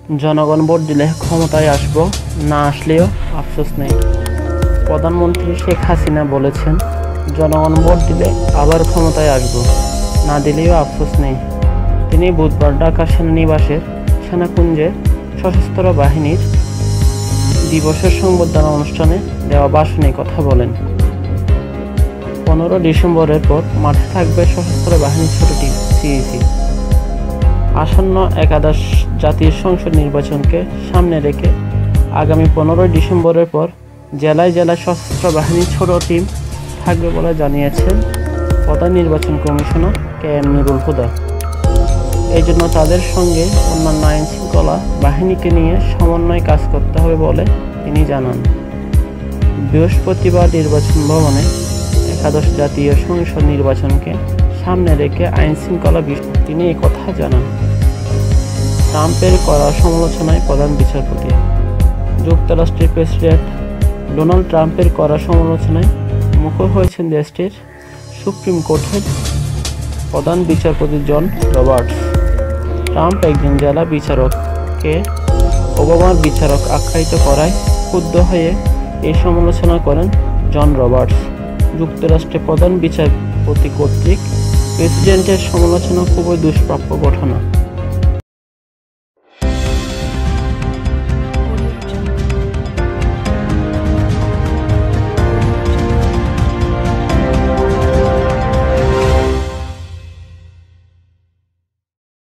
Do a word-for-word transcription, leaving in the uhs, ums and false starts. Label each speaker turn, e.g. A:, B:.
A: জনগণ ভোট দিলে ক্ষমতায় আসব, না আসলেও আফসোস নেই। প্রধানমন্ত্রী শেখ হাসিনা বলেছেন, জনগণ ভোট দিলে আবার ক্ষমতায় আসব, না দিলেও আফসোস নেই। তিনি বুধবার ঢাকা সেনানিবাসের সেনাকুঞ্জে সশস্ত্র বাহিনীর দিবসের সংবর্ধনা অনুষ্ঠানে দেওয়া ভাষণে কথা বলেন। পনেরো ডিসেম্বরের পর মাঠে থাকবে সশস্ত্র বাহিনীর ছোট টিম সিইসি। আসন্ন একাদশ জাতীয় সংসদ নির্বাচনকে সামনে রেখে আগামী পনেরোই ডিসেম্বরের পর জেলায় জেলায় সশস্ত্র বাহিনীর ছোট টিম থাকবে বলে জানিয়েছেন প্রধান নির্বাচন commissioner K M Nurul Huda. এই জন্য তাদের সঙ্গে অন্যান্য আইন শৃঙ্খলা বাহিনীকে নিয়ে সমন্বয় কাজ করতে হবে বলে তিনি জানান। বৃহস্পতিবার নির্বাচন ভবনে একাদশ জাতীয় সংসদ নির্বাচনকে সামনে রেখে আইন শৃঙ্খলা বিষয়ে তিনি এই কথা জানান। ট্রাম্পের করা সমালোচনায় প্রধান বিচারপতি। যুক্তরাষ্ট্রের প্রেসিডেন্ট ডোনাল্ড ট্রাম্পের করা সমালোচনায় মুখর হয়েছেন দেশটির সুপ্রিম কোর্টের প্রধান বিচারপতি জন রবার্টস। ট্রাম্প একজন জেলা বিচারককে ওবামার বিচারক আখ্যায়িত করায় ক্ষুব্ধ হয়ে এই সমালোচনা করেন জন রবার্টস। যুক্তরাষ্ট্রের প্রধান বিচারপতি কর্তৃক প্রেসিডেন্টের সমালোচনা খুবই দুষ্প্রাপ্য ঘটনা।